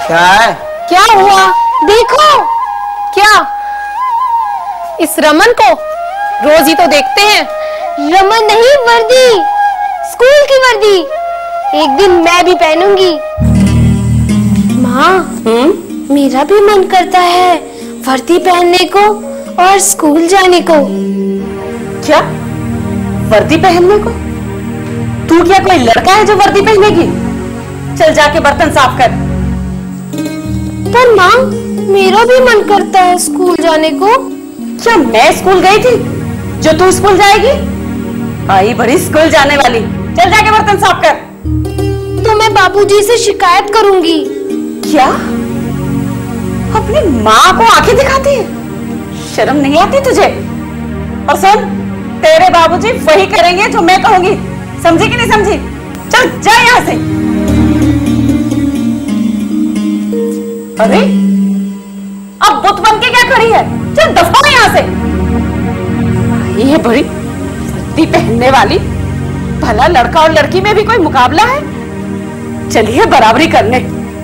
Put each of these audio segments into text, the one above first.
क्या है? क्या हुआ? देखो। क्या? इस रमन को रोज ही तो देखते हैं। रमन नहीं, वर्दी, स्कूल की वर्दी। एक दिन मैं भी पहनूंगी। माँ, मेरा भी मन करता है वर्दी पहनने को और स्कूल जाने को। क्या? वर्दी पहनने को? तू क्या कोई लड़का है जो वर्दी पहनेगी? चल जाके बर्तन साफ कर। पर माँ, मेरा भी मन करता है स्कूल जाने को। क्या मैं स्कूल गई थी जो तू स्कूल जाएगी? आई बड़ी स्कूल जाने वाली। चल जाके बर्तन साफ कर। तो मैं बाबूजी से शिकायत करूंगी। क्या? अपनी माँ को आंखें दिखाती है? शर्म नहीं आती तुझे? और सुन, तेरे बाबूजी वही करेंगे जो मैं कहूंगी। समझी कि नहीं समझी? चल जा यहां से। अरे अब बुत बन के क्या खड़ी है? चल दफा यहां से। ये बड़ी वर्दी पहनने वाली। भला लड़का और लड़की में भी कोई मुकाबला है? चलिए बराबरी करने।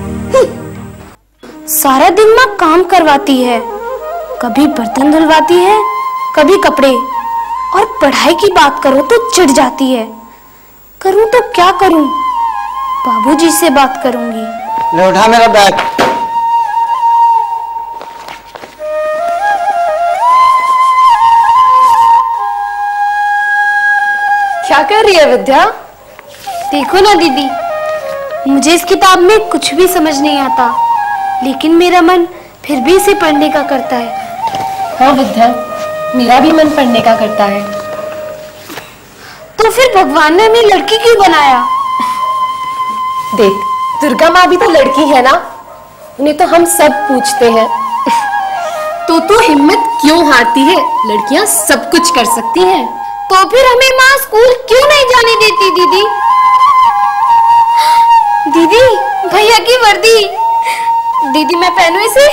सारा दिन माँ काम करवाती है, कभी बर्तन धुलवाती है, कभी कपड़े, और पढ़ाई की बात करो तो चिढ़ जाती है। करूं तो क्या करूं? बाबूजी से बात करूंगी। ले उठा मेरा बैग। क्या कर रही है विद्या? देखो ना दीदी, मुझे इस किताब में कुछ भी समझ नहीं आता, लेकिन मेरा मन फिर भी इसे पढ़ने का करता है। हाँ विद्या, मेरा भी मन पढ़ने का करता है। तो फिर भगवान ने हमें लड़की क्यों बनाया? देख, दुर्गा माँ भी तो लड़की है ना, उन्हें तो हम सब पूछते हैं। तो तू हिम्मत क्यों हारती है? लड़कियां सब कुछ कर सकती हैं। तो फिर हमें माँ स्कूल क्यों नहीं जाने देती? दीदी, दीदी, भैया की वर्दी। दीदी, मैं पहनूं इसे?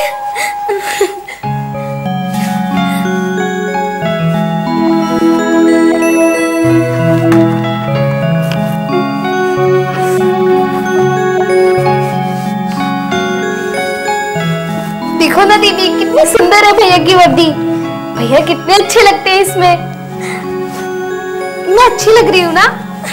देखो ना दीदी, कितनी सुंदर है भैया की वर्दी। भैया कितने अच्छे लगते हैं इसमें। मैं अच्छी लग रही हूँ ना?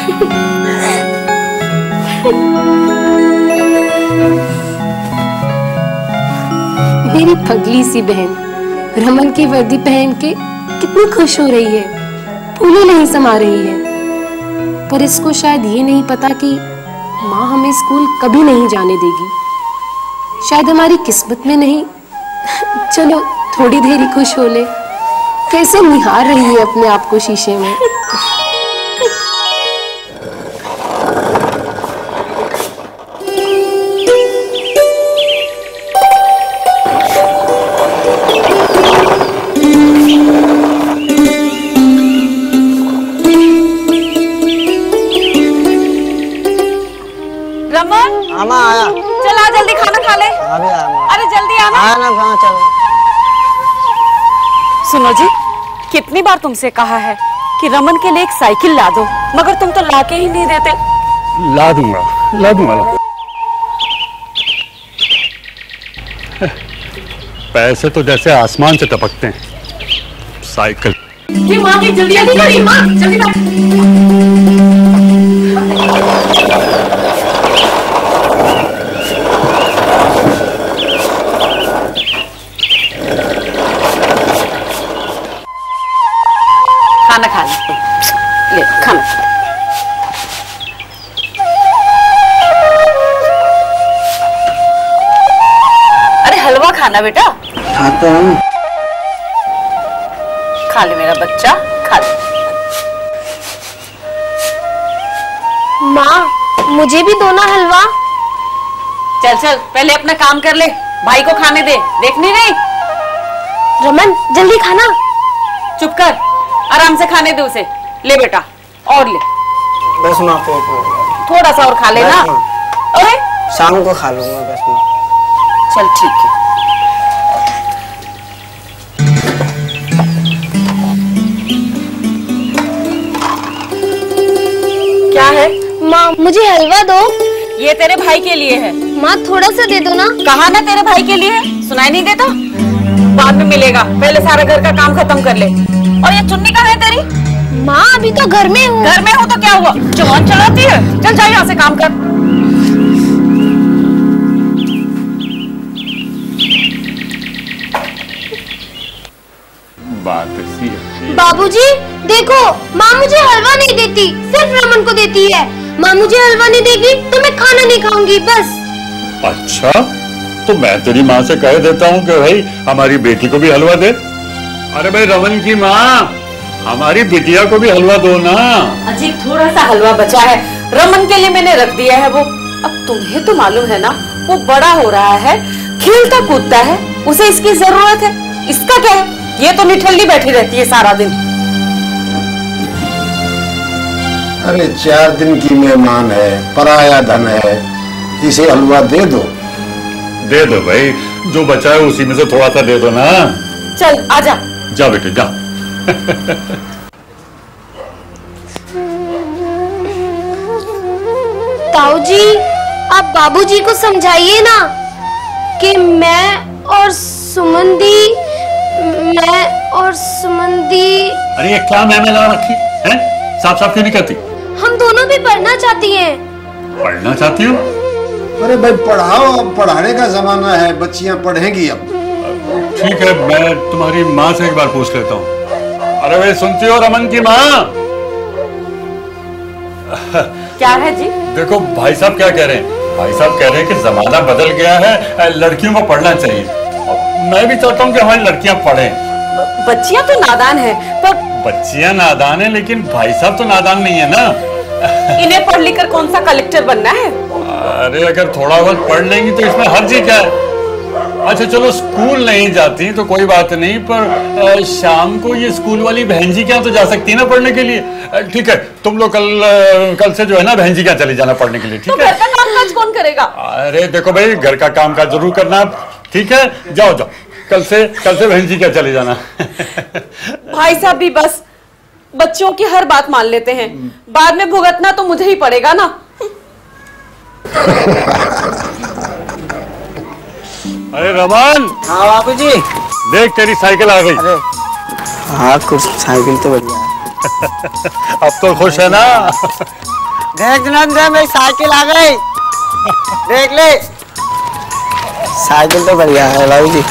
मेरी पगली सी बहन रमन की वर्दी पहन के कितनी खुश हो रही है, फूले नहीं समा रही है। पर इसको शायद ये नहीं पता कि माँ हमें स्कूल कभी नहीं जाने देगी। शायद हमारी किस्मत में नहीं। चलो थोड़ी देर ही खुश हो ले। कैसे निहार रही है अपने आप को शीशे में। मामा आया। चल आ, जल्दी खाना खा ले। अभी आया। अरे जल्दी आना। आया ना, खाना चलो। सुनो जी, कितनी बार तुमसे कहा है कि रमन के लिए एक साइकिल ला दो, मगर तुम तो लाके ही नहीं देते। ला दूंगा, ला दूंगा। पैसे तो जैसे आसमान से टपकते हैं। साइकिल ये माँ की जल्दी जल्दी करिए, माँ जल्दी खाना खा ले खाना। अरे हलवा खाना बेटा। खाता हूँ। खा ले मेरा बच्चा, खा ले। माँ, मुझे भी दो ना हलवा। चल चल, पहले अपना काम कर ले, भाई को खाने दे। देखनी नहीं? रमन, जल्दी खाना। चुप कर, आराम से खाने दे उसे। ले बेटा, और ले। बस माँ, थोड़ा सा और खा लेना। अरे शाम को खा लूंगा बस माँ। चल ठीक है। क्या है? माँ, मुझे हलवा दो। ये तेरे भाई के लिए है। माँ थोड़ा सा दे दो ना। कहा ना तेरे भाई के लिए, सुनाई नहीं देता? बाद में मिलेगा, पहले सारा घर का काम खत्म कर ले। और ये चुन्नी कहाँ है तेरी? माँ अभी तो घर में हूँ। घर में हो तो क्या हुआ, जवान चलाती है? चल जा यहाँ से काम कर। बात ऐसी है। बाबूजी देखो, माँ मुझे हलवा नहीं देती, सिर्फ रमन को देती है। माँ मुझे हलवा नहीं देगी तो मैं खाना नहीं खाऊंगी बस। अच्छा, तो मैं तेरी माँ से कह देता हूँ कि भाई हमारी बेटी को भी हलवा दे। अरे भाई रमन की माँ, हमारी बिटिया को भी हलवा दो ना। अजी थोड़ा सा हलवा बचा है, रमन के लिए मैंने रख दिया है वो। अब तुम्हें तो मालूम है ना, वो बड़ा हो रहा है, खेलता कूदता है, उसे इसकी जरूरत है। इसका क्या है, ये तो निठल्ली बैठी रहती है सारा दिन। अरे 4 दिन की मेहमान है, पराया धन है, इसे हलवा दे दो। दे दो भाई, जो बचा है उसी में से थोड़ा सा दे दो ना। चल आजा। जा बेटे जा। ताऊ जी, आप बाबूजी को समझाइए ना कि मैं और सुमन दी। अरे ये क्या मैं लगा रखी है? साफ साफ क्यों नहीं कहती? हम दोनों भी पढ़ना चाहती हैं। पढ़ना चाहती हो? अरे भाई पढ़ाओ, अब पढ़ाने का जमाना है, बच्चियां पढ़ेंगी अब। ठीक है, मैं तुम्हारी माँ से एक बार पूछ लेता हूँ। अरे भाई सुनती हो रमन की माँ? क्या है जी? देखो भाई साहब क्या कह रहे हैं। भाई साहब कह रहे हैं कि जमाना बदल गया है, लड़कियों को पढ़ना चाहिए। मैं भी चाहता हूँ कि हमारी लड़कियां पढ़ें। बच्चियां तो नादान है, पर बच्चियां नादान है, लेकिन भाई साहब तो नादान नहीं है ना। इन्हें पढ़ लिख कर कौन सा कलेक्टर बनना है? अरे अगर थोड़ा बहुत पढ़ लेंगी तो इसमें हर्ज ही क्या है? अच्छा चलो स्कूल नहीं जाती तो कोई बात नहीं, पर शाम को ये स्कूल वाली बहन जी क्या तो जा सकती है ना पढ़ने के लिए। ठीक है, तुम लोग कल से जो है ना बहन जी क्या चले जाना पढ़ने के लिए। ठीक तो है, घर का काम काज कौन करेगा? अरे देखो भाई, घर का काम काज जरूर करना। ठीक है, जाओ जाओ, कल से बहन जी क्या चले जाना। भाई साहब भी बस बच्चों की हर बात मान लेते हैं, बाद में भुगतना तो मुझे ही पड़ेगा ना। अरे रमन। हाँ बाबूजी। देख तेरी साइकिल आ गई। अरे हाँ, कुछ साइकिल तो बढ़िया है। अब तो खुश है ना? देख नंदन, मेरी साइकिल आ गई, देख ले। साइकिल तो बढ़िया है बाबूजी।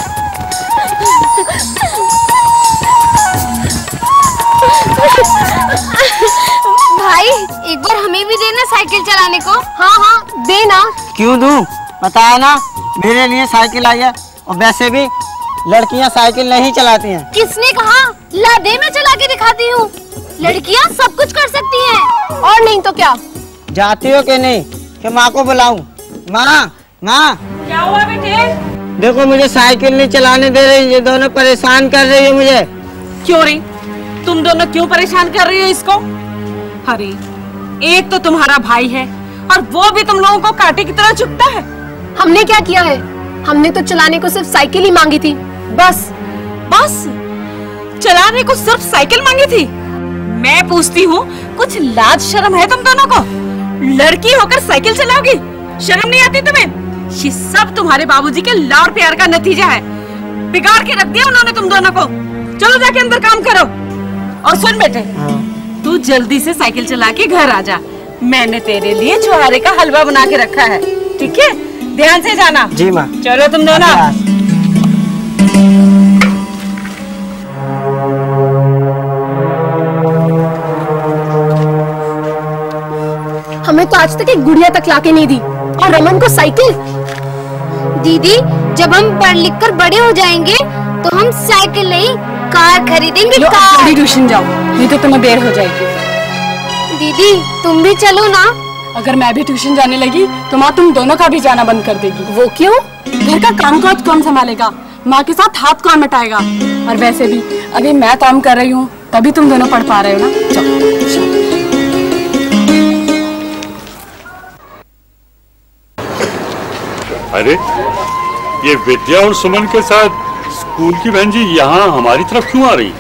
भाई एक बार हमें भी देना साइकिल चलाने को। हाँ हाँ देना। क्यों दूं? बताया ना, मेरे लिए साइकिल आई है। और वैसे भी लड़कियां साइकिल नहीं चलाती हैं। किसने कहा? ला दे, मैं चला के दिखाती हूँ। लड़कियाँ सब कुछ कर सकती हैं। और नहीं तो क्या। जाती हो कि नहीं कि माँ को बुलाऊं? माँ माँ, क्या हुआ बेटे? देखो मुझे साइकिल नहीं चलाने दे रही, ये दोनों परेशान कर रही है मुझे। क्यों रही? तुम दोनों क्यों परेशान कर रही हो इसको? अरे एक तो तुम्हारा भाई है और वो भी तुम लोगों को कांटे की तरह चुभता है। हमने क्या किया है? हमने तो चलाने को सिर्फ साइकिल ही मांगी थी, बस। बस चलाने को सिर्फ साइकिल मांगी थी? मैं पूछती हूँ, कुछ लाज शर्म है तुम दोनों को? लड़की होकर साइकिल चलाओगी? शर्म नहीं आती तुम्हें? ये सब तुम्हारे बाबूजी के लाड़ प्यार का नतीजा है। बिगाड़ के रख दिया उन्होंने तुम दोनों को। चलो जाके अंदर काम करो। और सुन बेटे, तू जल्दी से साइकिल चला के घर आ जा। मैंने तेरे लिए छुहारे का हलवा बना के रखा है, ठीक है? ध्यान से जाना। जी माँ। चलो तुम दोनों। हमें तो आज तक एक गुड़िया तक लाके नहीं दी, और रमन को साइकिल। दीदी, जब हम पढ़ लिख कर बड़े हो जाएंगे तो हम साइकिल नहीं कार खरीदेंगे। कार। ट्यूशन जाओ, नहीं तो तुम्हें देर हो जाएगी। दीदी तुम भी चलो ना। अगर मैं भी ट्यूशन जाने लगी तो माँ तुम दोनों का भी जाना बंद कर देगी। वो क्यों? घर का काम काज कौन संभालेगा? माँ के साथ हाथ कौन मिटाएगा? और वैसे भी अभी मैं काम कर रही हूँ, तभी तुम दोनों पढ़ पा रहे हो ना। चलो। अरे ये विद्या और सुमन के साथ स्कूल की बहन जी यहाँ हमारी तरफ क्यों आ रही?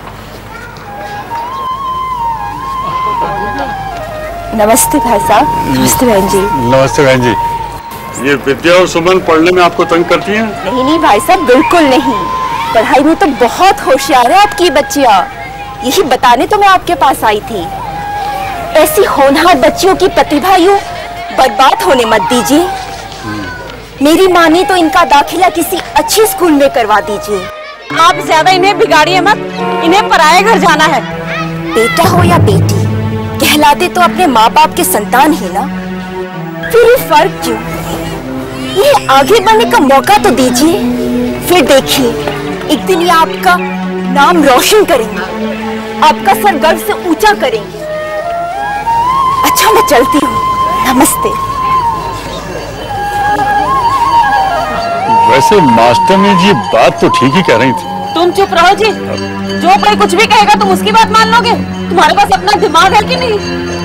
नमस्ते भाई साहब। नमस्ते बहन जी। नमस्ते बहन जी। ये विद्या और सुमन पढ़ने में आपको तंग करती हैं? नहीं नहीं भाई साहब, बिल्कुल नहीं। पढ़ाई में तो बहुत होशियार है आपकी बच्चियां। यही बताने तो मैं आपके पास आई थी। ऐसी होनहार बच्चियों की प्रतिभा यूं बर्बाद होने मत दीजिए। मेरी माने तो इनका दाखिला किसी अच्छे स्कूल में करवा दीजिए। आप ज्यादा इन्हें बिगाड़िए मत, इन्हें पराये घर जाना है। बेटा हो या बेटी, कहलाते तो अपने माँ बाप के संतान ही ना। फिर ये फर्क क्यों? इन्हें आगे बढ़ने का मौका तो दीजिए। फिर देखिए, एक दिन ये आपका नाम रोशन करेंगे, आपका सर गर्व से ऊंचा करेंगे। अच्छा, मैं चलती हूँ। नमस्ते। वैसे मास्टरनी जी बात तो ठीक ही कह रही थी। तुम चुप रहो जी। जो कोई कुछ भी कहेगा तुम उसकी बात मान लोगे? तुम्हारे पास अपना दिमाग है कि नहीं?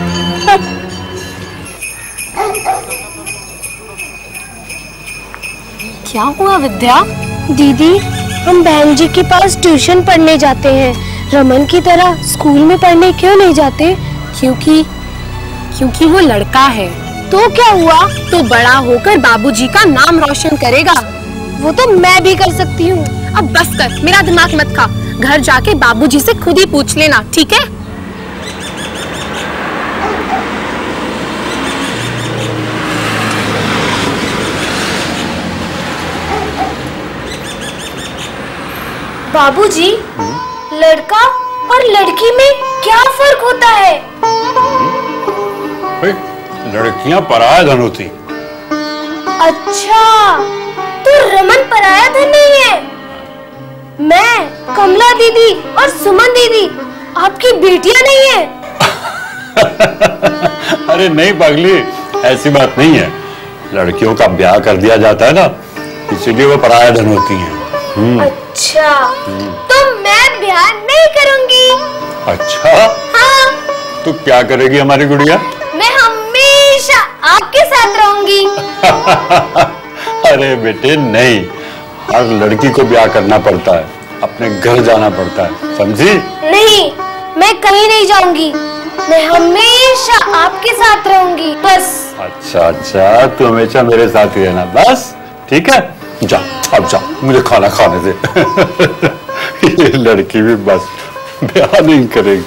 क्या हुआ विद्या? दीदी, हम बहन जी के पास ट्यूशन पढ़ने जाते हैं। रमन की तरह स्कूल में पढ़ने क्यों नहीं जाते? क्योंकि वो लड़का है। तो क्या हुआ? तो बड़ा होकर बाबूजी का नाम रोशन करेगा। वो तो मैं भी कर सकती हूँ। अब बस कर, मेरा दिमाग मत खा। घर जाके बाबूजी से खुद ही पूछ लेना, ठीक है? बाबूजी, लड़का और लड़की में क्या फर्क होता है? लड़कियां पराया धन होती। अच्छा, तो रमन पराया धन नहीं है। मैं, कमला दीदी और सुमन दीदी आपकी बेटियां नहीं है? अरे नहीं पगली, ऐसी बात नहीं है। लड़कियों का ब्याह कर दिया जाता है ना, इसीलिए वो पराया धन होती हैं। अच्छा, तो मैं ब्याह नहीं करूंगी। अच्छा? हाँ। तो क्या करेगी हमारी गुड़िया? मैं हमेशा आपके साथ रहूंगी। अरे बेटे नहीं, हर लड़की को ब्याह करना पड़ता है, अपने घर जाना पड़ता है, समझी? नहीं, मैं कहीं नहीं जाऊंगी। मैं हमेशा आपके साथ रहूंगी, बस। अच्छा अच्छा, तू हमेशा मेरे साथ ही रहना, बस ठीक है। जा, अब जा, मुझे खाना खाने दे। ये लड़की भी बस ब्याह नहीं करेगी।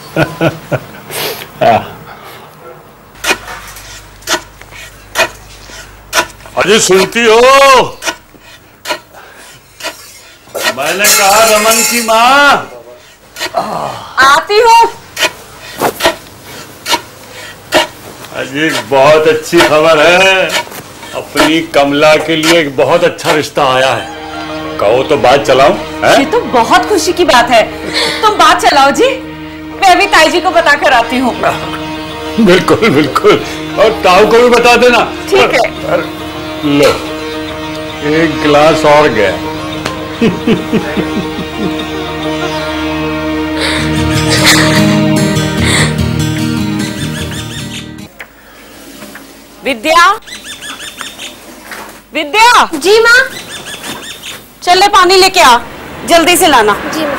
अजी सुनती हो? मैंने कहा रमन की माँ। आती हूँ। अजी बहुत अच्छी खबर है, अपनी कमला के लिए एक बहुत अच्छा रिश्ता आया है। कहो तो बात चलाऊं? ये तो बहुत खुशी की बात है। तुम बात चलाओ जी, मैं अभी ताई जी को बता कर आती हूँ। बिल्कुल बिल्कुल, और ताऊ को भी बता देना। ठीक है। लो, एक गिलास और गया। विद्या, विद्या। जी माँ। चल ले पानी लेके आ, जल्दी से लाना। जी माँ।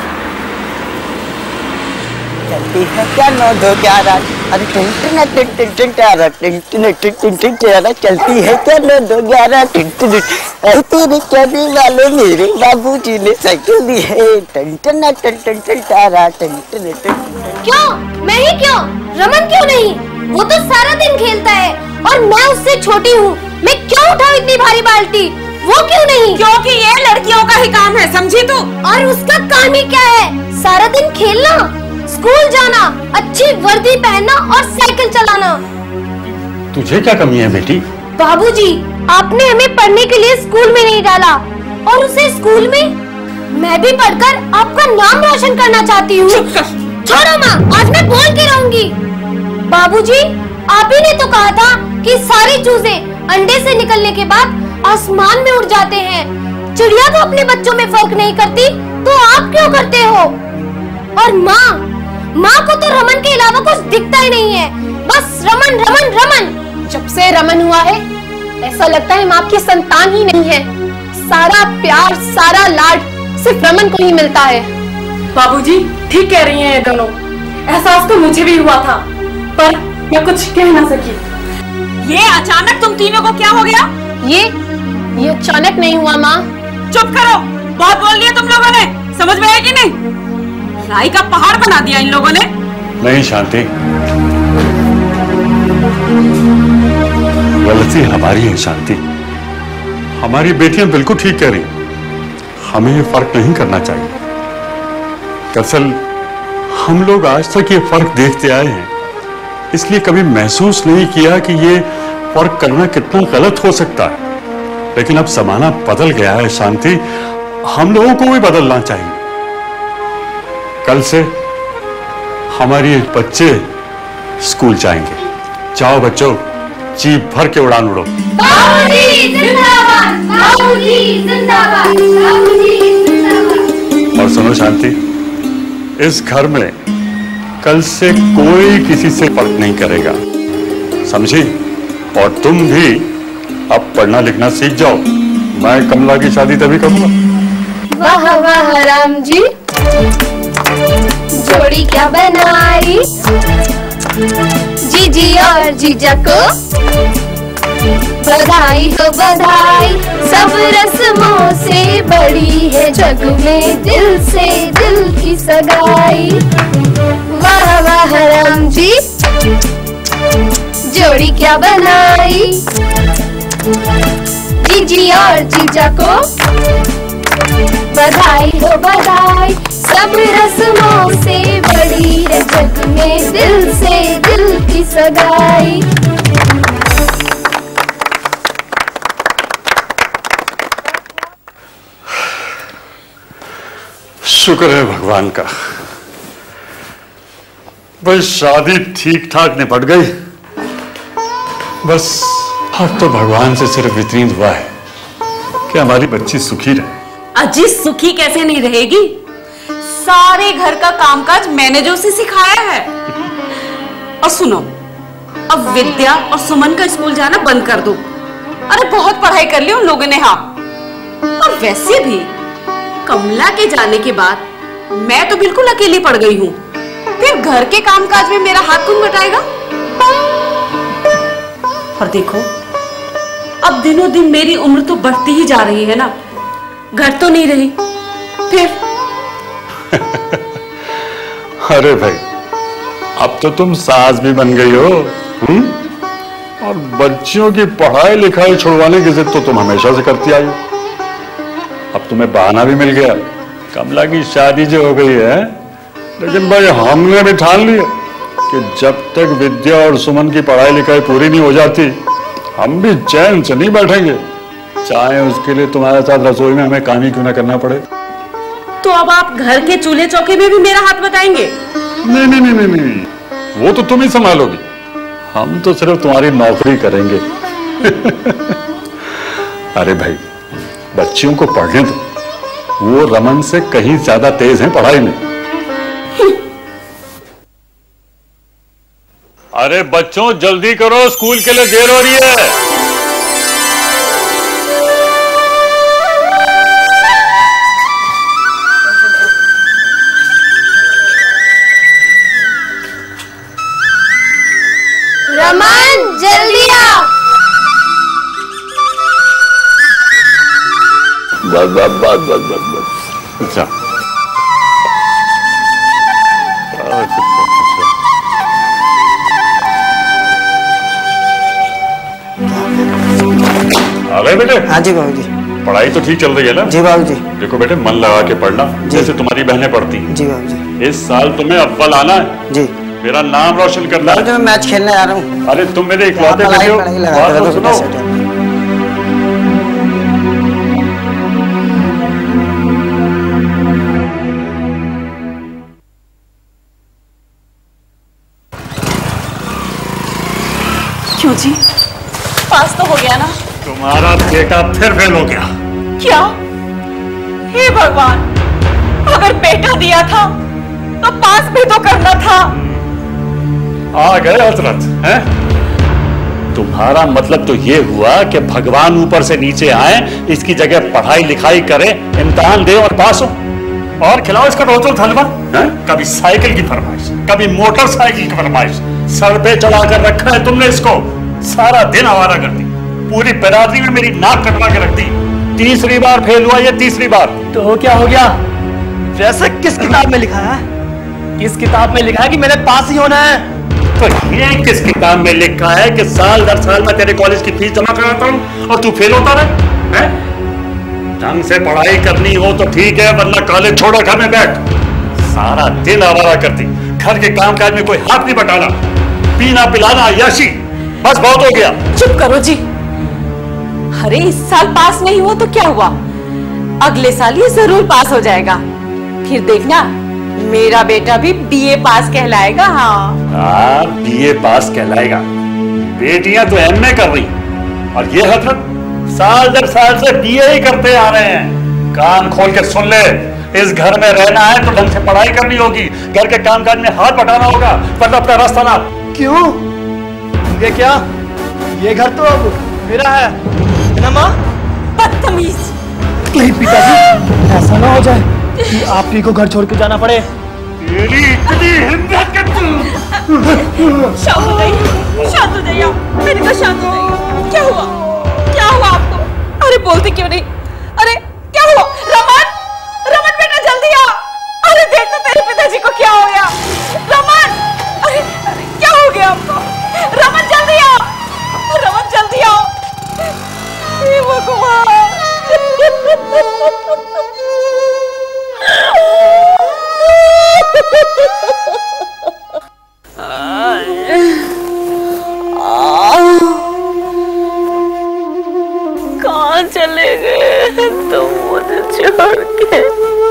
चलती है क्या 9-2-11? अरे टिन टिन टिन टिन टारा, टिन टिन टिन टिन टिन टारा, चलती है क्या 9-2-11? टिन टिन। अरे तेरे कहने वाले मेरे बाबूजी ने साइकिल दी है। टिन टिन टिन टिन टिन टारा, टिन टिन टिन। क्यों? मैं ही क्यों? रमन क्यों नहीं? वो तो सारा दिन खेलता है और मैं उससे छोटी हूँ। मैं क्यों उठाऊं इतनी भारी बाल्टी? वो क्यों नहीं? क्योंकि ये लड़कियों का ही काम है, समझी तू? और उसका काम ही क्या है? सारा दिन खेलना, स्कूल जाना, अच्छी वर्दी पहनना और साइकिल चलाना। तुझे क्या कमी है बेटी? बाबूजी, आपने हमें पढ़ने के लिए स्कूल में नहीं डाला और उसे स्कूल में। मैं भी पढ़कर आपका नाम रोशन करना चाहती हूँ। छोड़ो माँ, आज मैं बोल के रहूंगी। बाबूजी, आप ही ने तो कहा था कि सारे चूजे अंडे से निकलने के बाद आसमान में उड़ जाते हैं। चिड़िया तो अपने बच्चों में फर्क नहीं करती, तो आप क्यों करते हो? और माँ को तो रमन के अलावा कुछ दिखता ही नहीं है, बस रमन रमन रमन। जब से रमन हुआ है, ऐसा लगता है हम आपकी संतान ही नहीं है। सारा प्यार, सारा लाड सिर्फ रमन को ही मिलता है। बाबूजी ठीक कह रही हैं ये दोनों। एहसास तो मुझे भी हुआ था, पर मैं कुछ कह ना सकी। ये अचानक तुम तीनों को क्या हो गया? ये अचानक नहीं हुआ माँ। चुप करो, बहुत बोल लिया तुम लोगों ने, समझ में आया कि नहीं? राई का पहाड़ बना दिया इन लोगों ने। नहीं शांति, गलती हमारी है शांति। हमारी बेटियां बिल्कुल ठीक कह रही, हमें ये फर्क नहीं करना चाहिए। दरअसल हम लोग आज तक ये फर्क देखते आए हैं, इसलिए कभी महसूस नहीं किया कि ये फर्क करना कितना गलत हो सकता है। लेकिन अब जमाना बदल गया है शांति, हम लोगों को भी बदलना चाहिए। कल से हमारे बच्चे स्कूल जाएंगे। जाओ बच्चों, जी भर के उड़ान उड़ो। बाबूजी जिंदाबाद, बाबूजी जिंदाबाद, बाबूजी जिंदाबाद। और सुनो शांति, इस घर में कल से कोई किसी से फर्क नहीं करेगा, समझी? और तुम भी अब पढ़ना लिखना सीख जाओ। मैं कमला की शादी तभी करूंगा। वाह वाह राम जी, जोड़ी क्या बनाई जीजी और जीजा को। बधाई हो बधाई, सब रस्मों से बड़ी है जग में दिल से दिल की सगाई। वाह वाह राम जी, जोड़ी क्या बनाई जीजी और जीजा को। बधाई हो बधाई, सब रस्मों से बड़ी है जग में दिल से दिल की सगाई। शुक्र है भगवान का, बस शादी ठीक ठाक निपट गई। बस अब तो भगवान से सिर्फ इतनी दुआ है कि हमारी बच्ची सुखी रहे। अजी सुखी कैसे नहीं रहेगी? सारे घर का कामकाज मैंने जो उसे सिखाया है। और सुनो, अब विद्या और सुमन का स्कूल जाना बंद कर दो। अरे बहुत पढ़ाई कर ली उन लोगों ने। हाँ, और वैसे भी कमला के जाने के बाद मैं तो बिल्कुल अकेली पड़ गई हूँ। फिर घर के कामकाज में मेरा हाथ कौन बटाएगा? और देखो, अब दिनों दिन मेरी उम्र तो बढ़ती ही जा रही है ना, घर तो नहीं रही फिर। अरे भाई, अब तो तुम सास भी बन गई हो। और बच्चियों की पढ़ाई लिखाई छुड़वाने की जिद तो तुम हमेशा से करती आई हो। अब तुम्हें बहाना भी मिल गया, कमला की शादी जो हो गई है। लेकिन भाई हमने भी ठान लिया कि जब तक विद्या और सुमन की पढ़ाई लिखाई पूरी नहीं हो जाती, हम भी चैन से नहीं बैठेंगे, चाहे उसके लिए तुम्हारे साथ रसोई में हमें काम ही क्यों ना करना पड़े। तो अब आप घर के चूल्हे चौके में भी मेरा हाथ बताएंगे? नहीं नहीं नहीं नहीं नहीं, वो तो तुम ही संभालोगी, हम तो सिर्फ तुम्हारी नौकरी करेंगे। अरे भाई, बच्चियों को पढ़ने दो, वो रमन से कहीं ज्यादा तेज हैं पढ़ाई में। अरे बच्चों जल्दी करो, स्कूल के लिए देर हो रही है। रमन जल्दी आ। बस बस बस बस बस बस। अच्छा, आ गए बेटे? हाँ जी बाबूजी। पढ़ाई तो ठीक चल रही है ना? जी बाबूजी। देखो बेटे, मन लगा के पढ़ना, जैसे तुम्हारी बहनें पढ़ती हैं। जी बाबूजी। इस साल तुम्हें अव्वल आना है। जी। मेरा नाम रोशन करना है। मैं मैच खेलने आ रहा हूँ। अरे तुम मेरे इकलौते बेटे हो। बात तो सुनो। क्यों जी, पास तो हो गया ना? तुम्हारा बेटा फिर फेल हो गया। क्या? हे भगवान, अगर बेटा दिया था तो पास भी तो करना था। आ गए हजरत हैं? तुम्हारा मतलब तो ये हुआ कि भगवान ऊपर से नीचे आए, इसकी जगह पढ़ाई लिखाई करे, इम्तिहान दे और पास हो, और खिलाओ इसका रोज रोज हलवा। कभी साइकिल की फरमाइश, कभी मोटरसाइकिल की फरमाइश, सर पे चढ़ा कर रखा है तुमने इसको, सारा दिन आवारा करती। पूरी बिरादरी में मेरी नाक कटवा के रख दी। तीसरी बार फेल हुआ, ये तीसरी बार। तो क्या हो गया? वैसे किस किताब में लिखा है? किस किताब में लिखा है कि मैंने पास ही होना है? तो ये किस किताब में लिखा है कि साल दर साल मैं तेरे कॉलेज की फीस जमा कराता हूँ और तू फेल होता रहे? ढंग से पढ़ाई करनी हो तो ठीक है, वरना कॉलेज छोड़ो, घर में बैठ। सारा दिन आवारा करती, घर के कामकाज में कोई हाथ नहीं बटाना, पीना पिलाना अय्याशी, बस बहुत हो गया। चुप करो जी। अरे इस साल पास नहीं हुआ तो क्या हुआ, अगले साल ये जरूर पास हो जाएगा। फिर देखना मेरा बेटा भी बीए पास कहलाएगा। हाँ बीए पास कहलाएगा। बेटियां तो एमए कर रही और ये हजरत साल दर साल से बीए ही करते आ रहे हैं। कान खोल के सुन ले, इस घर में रहना है तो ढंग से पढ़ाई करनी होगी, घर के कामकाज में हाथ बटाना होगा, वरना अपना रास्ता ना। क्यों? ये क्या? ये घर तो अब मेरा है ना माँ? बदतमीज। कहीं पिताजी ऐसा ना हो जाए कि आप ही को घर छोड़ के जाना पड़े। तेरी इतनी हिम्मत है तू? शांत हो जाइए, शांत हो जाइए, मेरे को शांत हो जाइए। क्या हुआ? क्या हुआ आपको? अरे बोलते क्यों नहीं? अरे क्या हुआ? रमन, रमन बेटा जल्दी आ। अरे देख तो तेरे पिताजी को क्या हो गया। रमन, अरे क्या हो गया आपको? रमन जल्दी आ, रमन जल्दी आओ। हे भगवान। कहाँ चले गए तुम मुझे छोड़ के?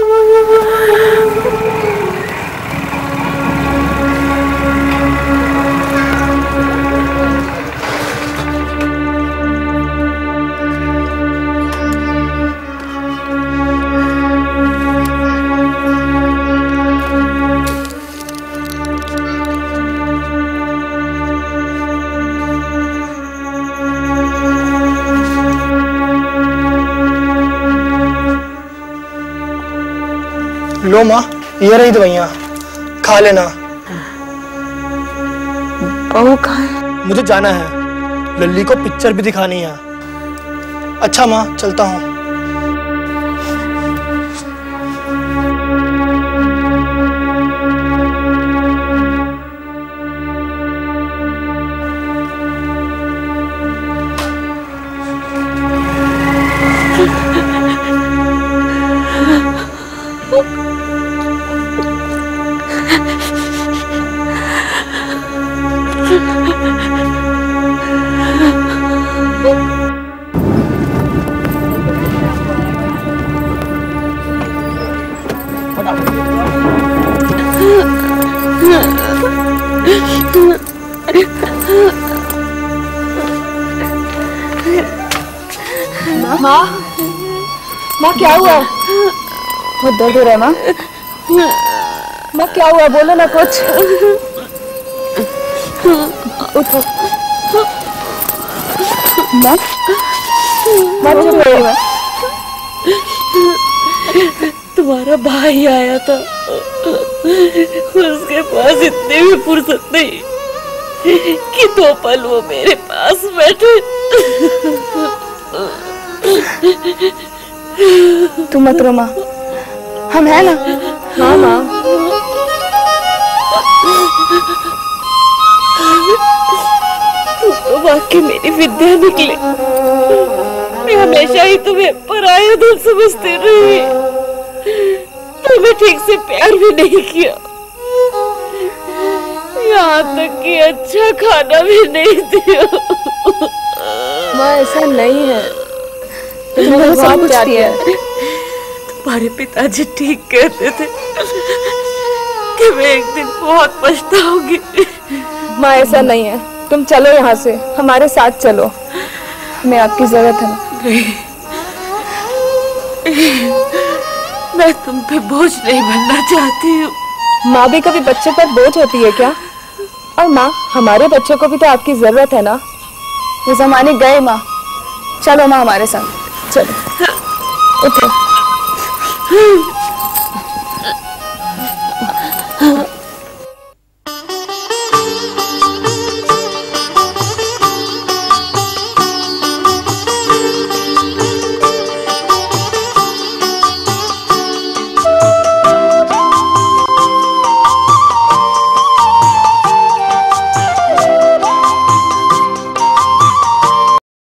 लो माँ, ये रही दवाइयाँ, खा लेना। बहू कहाँ है? मुझे जाना है, लल्ली को पिक्चर भी दिखानी है। अच्छा माँ, चलता हूँ। माँ, माँ क्या हुआ? बहुत दर्द हो रहा है माँ। माँ क्या हुआ? बोलो ना कुछ। उठो। माँ, माँ चुप रही है। तुम्हारा भाई आया था, उसके पास इतनी भी फुर्सत नहीं कि 2 पल वो मेरे पास बैठे। तुम मत रो माँ, हम हैं ना। हाँ माँ। तुम तो वाकई मेरी विद्या निकले। मैं हमेशा ही तुम्हें पराया धन समझती रही, तुम्हें ठीक से प्यार भी नहीं किया, यहाँ तक कि अच्छा खाना भी नहीं दिया। माँ ऐसा नहीं है, तुमने सब कुछ दिया है। तुम्हारे पिताजी ठीक कहते थे कि मैं एक दिन बहुत पछताऊंगी। माँ ऐसा नहीं है, तुम चलो यहाँ से, हमारे साथ चलो, हमें आपकी जरूरत है। मैं तुम पे बोझ नहीं बनना चाहती हूँ। माँ भी कभी बच्चे पर बोझ होती है क्या? और माँ, हमारे बच्चों को भी तो आपकी जरूरत है ना। ये जमाने गए माँ, चलो माँ हमारे साथ, चलो उठो।